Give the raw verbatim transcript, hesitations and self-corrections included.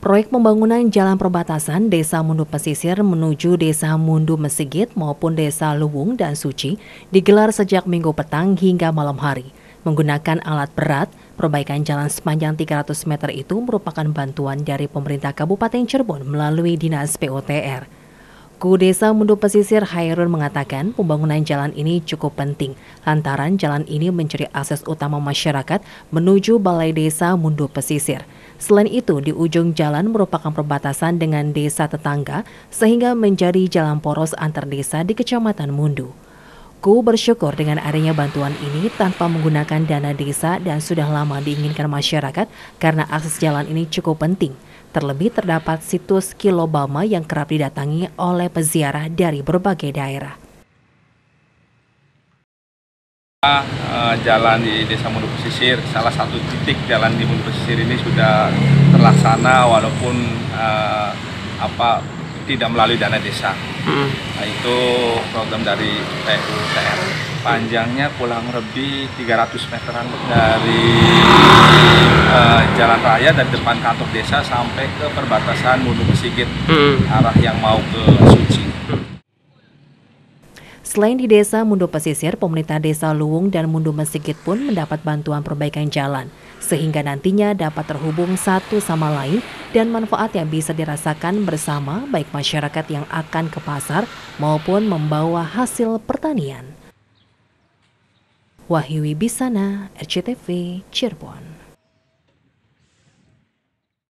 Proyek pembangunan jalan perbatasan Desa Mundu Pesisir menuju Desa Mundu Mesigit maupun Desa Luwung dan Suci digelar sejak Minggu petang hingga malam hari. Menggunakan alat berat, perbaikan jalan sepanjang tiga ratus meter itu merupakan bantuan dari pemerintah Kabupaten Cirebon melalui Dinas P U T R. Ku Desa Mundu Pesisir Hairun mengatakan pembangunan jalan ini cukup penting lantaran jalan ini menjadi akses utama masyarakat menuju Balai Desa Mundu Pesisir. Selain itu, di ujung jalan merupakan perbatasan dengan desa tetangga sehingga menjadi jalan poros antar desa di Kecamatan Mundu. Ku bersyukur dengan adanya bantuan ini tanpa menggunakan dana desa dan sudah lama diinginkan masyarakat karena akses jalan ini cukup penting. Terlebih terdapat situs Kilobama yang kerap didatangi oleh peziarah dari berbagai daerah. Uh, jalan di Desa Mundu Pesisir, salah satu titik jalan di Mundu Pesisir ini sudah terlaksana walaupun uh, apa tidak melalui dana desa. Hmm. Nah, itu program dari P U T R. Panjangnya kurang lebih tiga ratus meteran dari uh, jalan raya dari depan kantor desa sampai ke perbatasan Mundu Mesigit, hmm. arah yang mau ke Suci. Selain di Desa Mundu Pesisir, pemerintah Desa Luwung dan Mundu Mesigit pun mendapat bantuan perbaikan jalan, sehingga nantinya dapat terhubung satu sama lain dan manfaat yang bisa dirasakan bersama baik masyarakat yang akan ke pasar maupun membawa hasil pertanian. Wahyu Wibisana, R C T V, Cirebon.